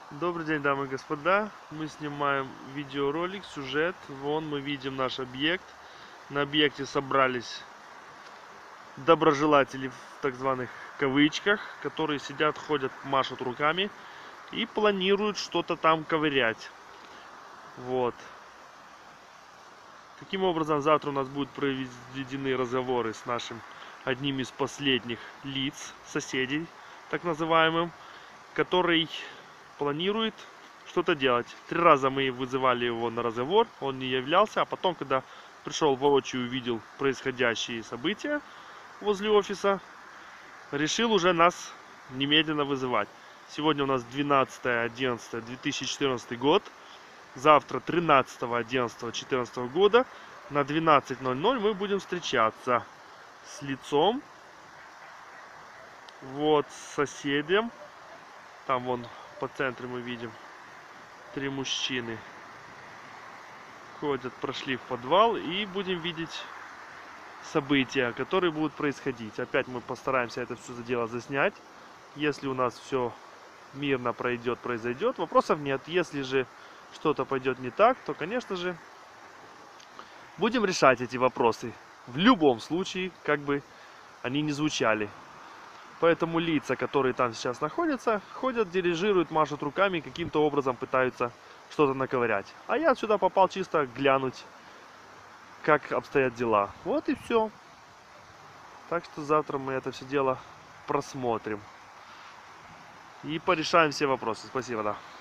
Добрый день, дамы и господа. Мы снимаем видеоролик, сюжет. Вон мы видим наш объект. На объекте собрались доброжелатели в так званых кавычках, которые сидят, ходят, машут руками и планируют что-то там ковырять. Вот. Таким образом, завтра у нас будут проведены разговоры с нашим одним из последних лиц, соседей, так называемым, который планирует что-то делать. 3 раза мы вызывали его на разговор, он не являлся, а потом, когда пришел воочию, увидел происходящие события возле офиса, решил уже нас немедленно вызывать. Сегодня у нас 12.11.2014 год, завтра 13.11.2014 года на 12:00 мы будем встречаться с лицом, вот, с соседем. Там вон по центру мы видим 3 мужчины ходят, прошли в подвал, и будем видеть события, которые будут происходить. Опять мы постараемся это все дело заснять. Если у нас все мирно произойдет, вопросов нет. Если же что-то пойдет не так, то, конечно же, будем решать эти вопросы. В любом случае, как бы они ни звучали. Поэтому лица, которые там сейчас находятся, ходят, дирижируют, машут руками, каким-то образом пытаются что-то наковырять. А я сюда попал чисто глянуть, как обстоят дела. Вот и все. Так что завтра мы это все дело просмотрим. И порешаем все вопросы. Спасибо, да.